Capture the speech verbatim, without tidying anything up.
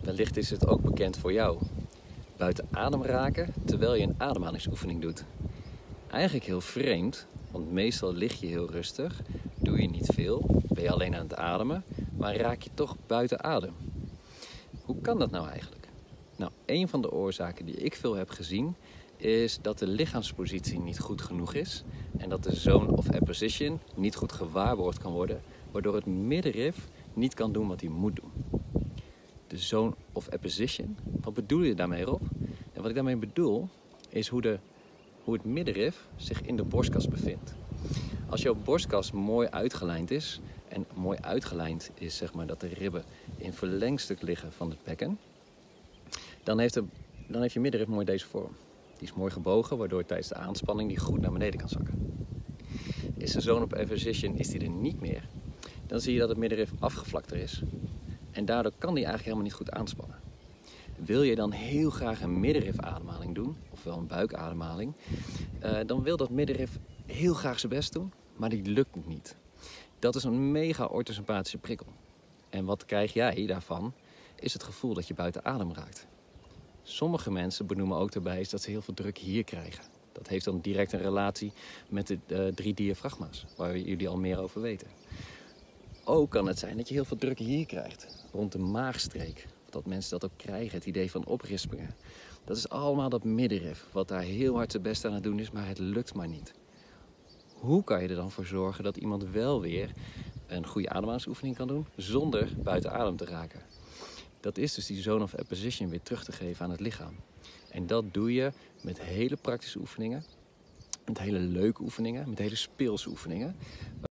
Wellicht is het ook bekend voor jou. Buiten adem raken terwijl je een ademhalingsoefening doet. Eigenlijk heel vreemd, want meestal lig je heel rustig, doe je niet veel, ben je alleen aan het ademen, maar raak je toch buiten adem. Hoe kan dat nou eigenlijk? Nou, een van de oorzaken die ik veel heb gezien is dat de lichaamspositie niet goed genoeg is en dat de zone of apposition niet goed gewaarborgd kan worden, waardoor het middenrif niet kan doen wat hij moet doen. De zone of apposition, wat bedoel je daarmee, Rob? En wat ik daarmee bedoel is hoe, de, hoe het middenrif zich in de borstkas bevindt. Als jouw borstkas mooi uitgelijnd is, en mooi uitgelijnd is zeg maar dat de ribben in verlengstuk liggen van het bekken, dan heeft, de, dan heeft je middenrif mooi deze vorm. Die is mooi gebogen, waardoor tijdens de aanspanning die goed naar beneden kan zakken. Is de zone of apposition is die er niet meer, dan zie je dat het middenrif afgevlakter is. En daardoor kan die eigenlijk helemaal niet goed aanspannen. Wil je dan heel graag een middenrifademhaling doen, ofwel een buikademhaling, uh, dan wil dat middenrif heel graag zijn best doen, maar die lukt niet. Dat is een mega orthosympathische prikkel. En wat krijg jij daarvan, is het gevoel dat je buiten adem raakt. Sommige mensen benoemen ook daarbij dat ze heel veel druk hier krijgen. Dat heeft dan direct een relatie met de uh, drie diafragma's, waar jullie al meer over weten. Ook kan het zijn dat je heel veel druk hier krijgt, rond de maagstreek. Dat mensen dat ook krijgen, het idee van oprispingen. Dat is allemaal dat middenrif, wat daar heel hard zijn best aan het doen is, maar het lukt maar niet. Hoe kan je er dan voor zorgen dat iemand wel weer een goede ademhalingsoefening kan doen, zonder buiten adem te raken? Dat is dus die zone of apposition weer terug te geven aan het lichaam. En dat doe je met hele praktische oefeningen, met hele leuke oefeningen, met hele speelse oefeningen.